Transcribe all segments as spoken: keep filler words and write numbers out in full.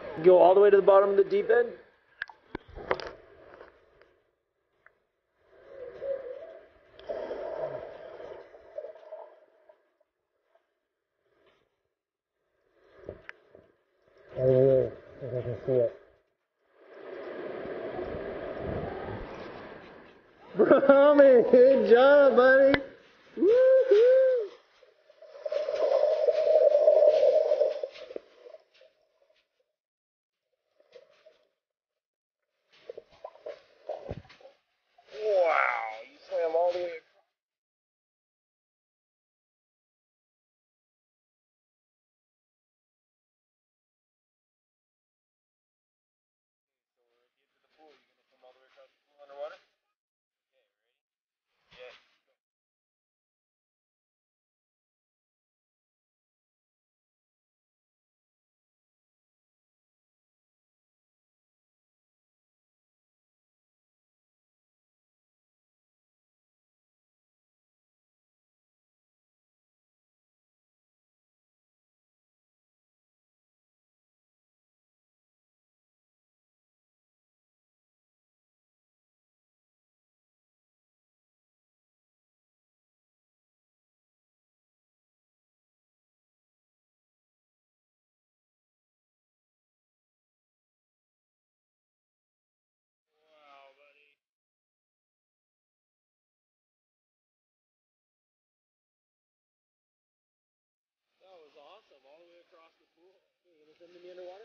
Go all the way to the bottom of the deep end. Oh, yeah. I can see it. Brahman, good job, buddy. Woo-hoo. Wow, you swam all the way across. So when we get to the pool, you gonna swim all the way across the pool underwater? Okay, ready? Yeah. Wow, buddy. That was awesome, all the way across the pool. You gonna swim to me underwater?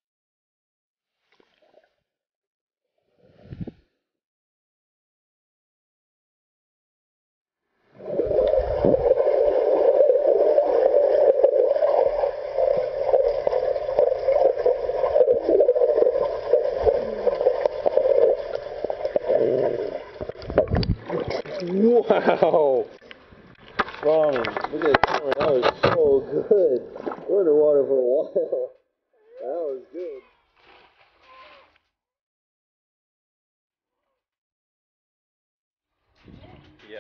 Wow! Brahman, look at the camera. That was so good. We're underwater for a while. That was good. Yeah.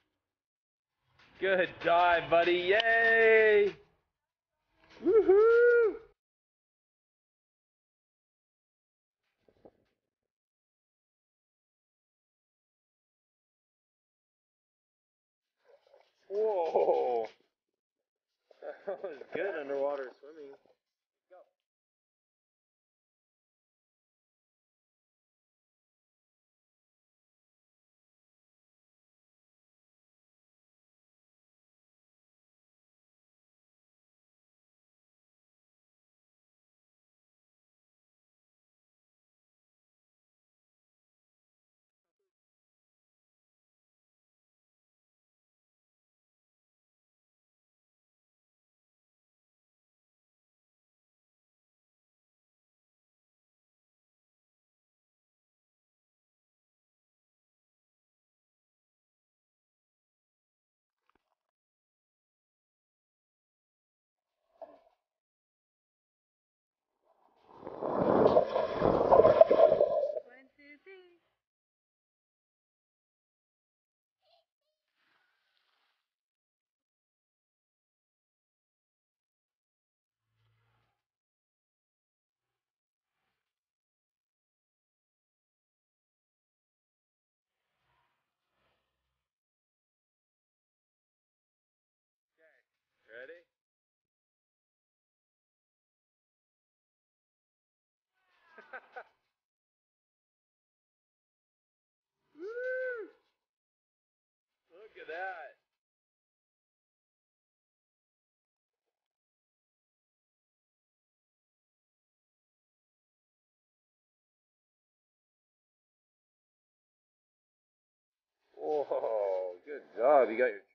Good dive, buddy. Yay! Woohoo! Whoa! That was good underwater swimming. Go. One, two, three. Ready? Woo! Look at that. Whoa, good job. You got your